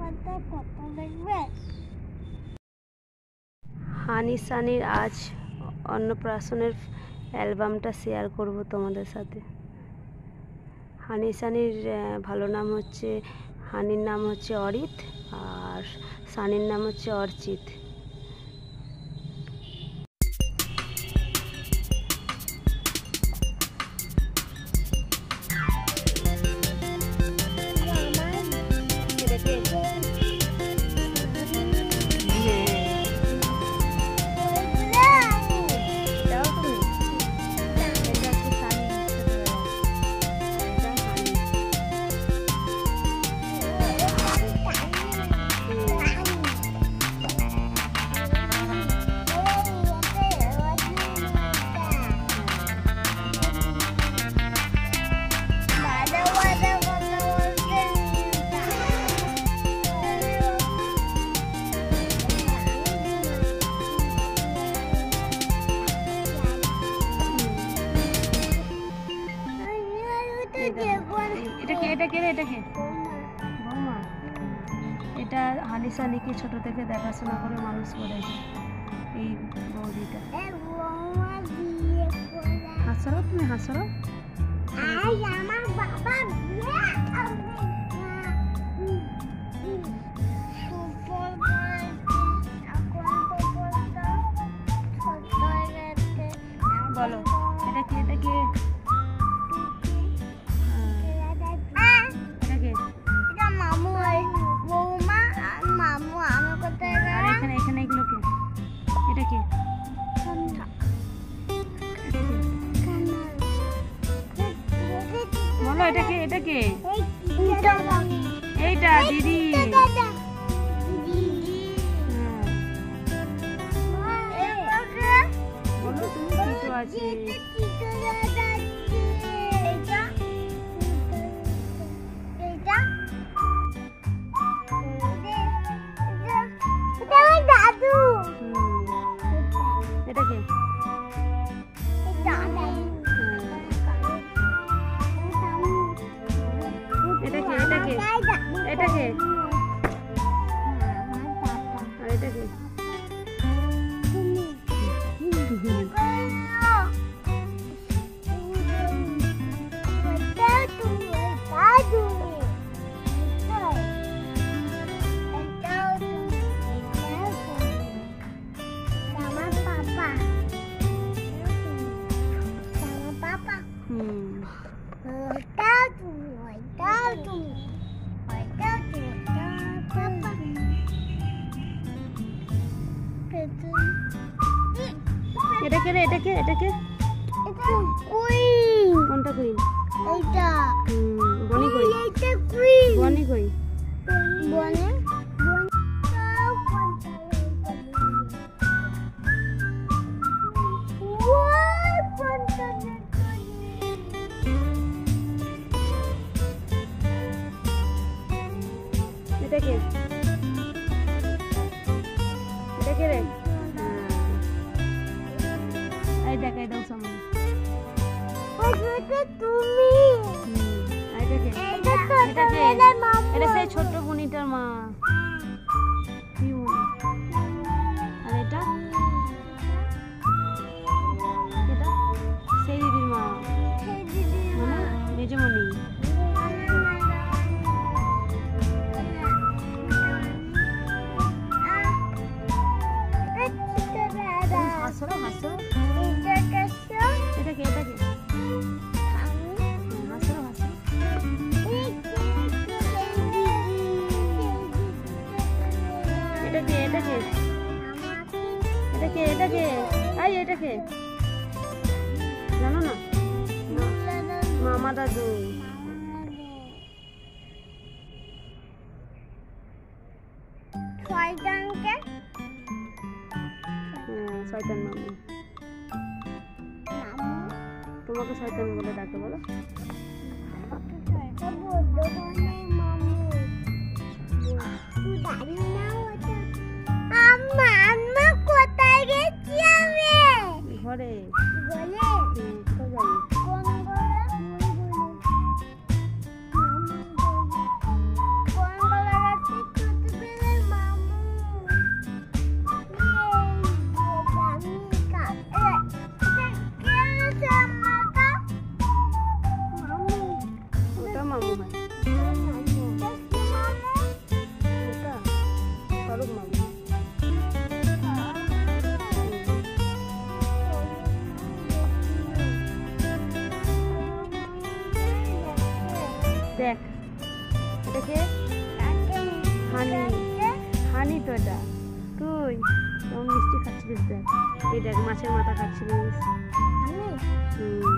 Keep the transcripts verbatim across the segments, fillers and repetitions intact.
হানি সানির আজ অন্নপ্রাশনের অ্যালবামটা শেয়ার করব তোমাদের সাথে। হানি সানির ভালো নাম হচ্ছে, হানির নাম হচ্ছে অরিত আর সানির নাম হচ্ছে অর্চিত। এটা কে এটা কে এটা কে বৌমা? এটা হানি সানিকে ছোট থেকে দেখাশোনা করে মানুষ করেছে এই বৌদিটা। হাসো তুমি হাসো। আমার বাবা বলো এটা কে এটা কে এটা কে এটা কে এইটা দিদি। বলো তুমি ছোট আছে দাদু। এটা কে এটা কে এটা কে এটা কে আর এটা কে? এটা কে রে এটা কে এটা কে এটা কুইন। কোনটা কুইন? এইটা বনি কই? এইটা কুইন। বনি কই? বনি এটা কে এটা কে রে? এই দেখাই দাও সামনে। ওইটা তুমি। এইটা কে এটা কে এটা সেই ছোট বুনিটার মা। কি বুনি? আর এটা এটা সেই দিদির মা। সেই দিদির মা মেজমণি। হাসো হাসো। এটা কে এটা কে হাসো হাসো। এটা কে এটা কে এটা কে এটা কে আই এটা কে জানো না? মামা দাদু। শয়তানকে হ্যাঁ শয়তান মামু। তোমাকে শয়তান বলে ডাকে বলো। কোথায় গেছি আমি? ঘরে। কোন হানি হানি তো এটা তুই কেমন মিষ্টি খাচ্ছিলিস দেখ এই দেখ মাছের মাথা খাচ্ছিলিস হুম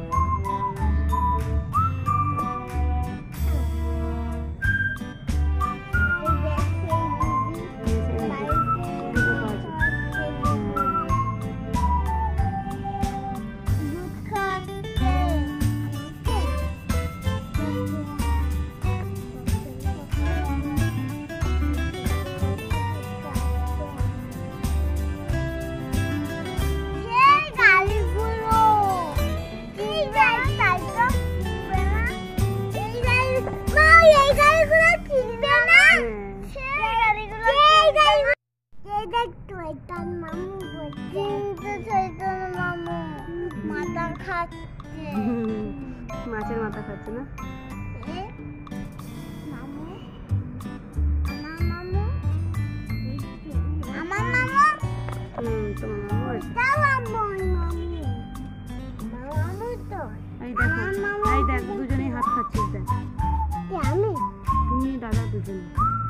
মাছের মাথা খাচ্ছে না হুম তোমার এই দেখ এই দেখ দুজনেই হাত খাচ্ছিস দেখ আমি তুমি দাদা দুজনে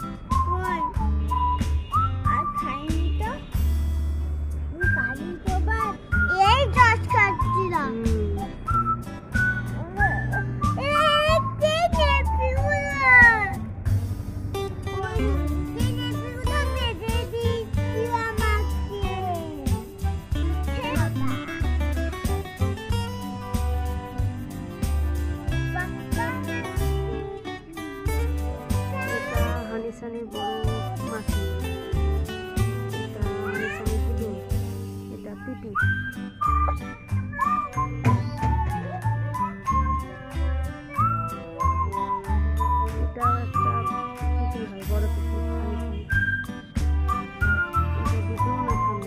আর খাইনি তো আমি খাইনি তো বাদ এই গাছ কাটছিলাম হানিসানির বড় মাছি এটা হানিসানির গুলো এটা পিপি এটা একটা পিপি হয় বড় পিপি হানিসানি এটা দুটো না থামে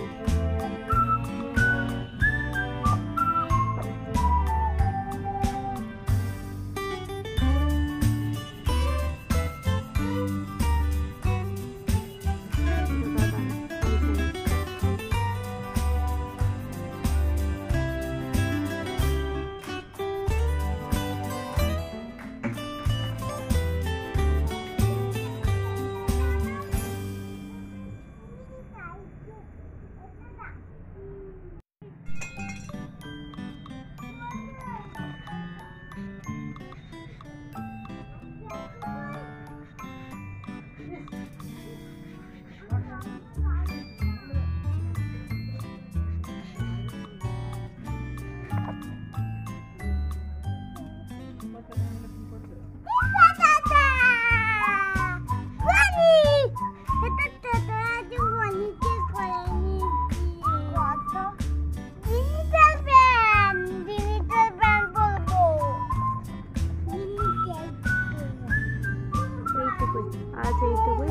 আচ্ছা এইটুকুই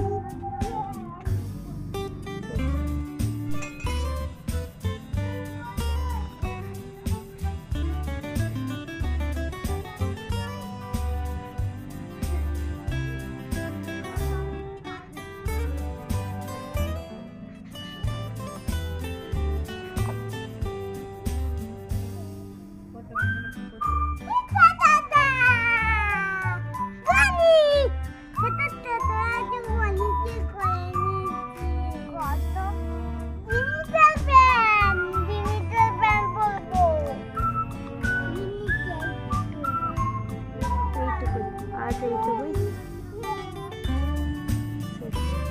আচ্ছা এইটুকুই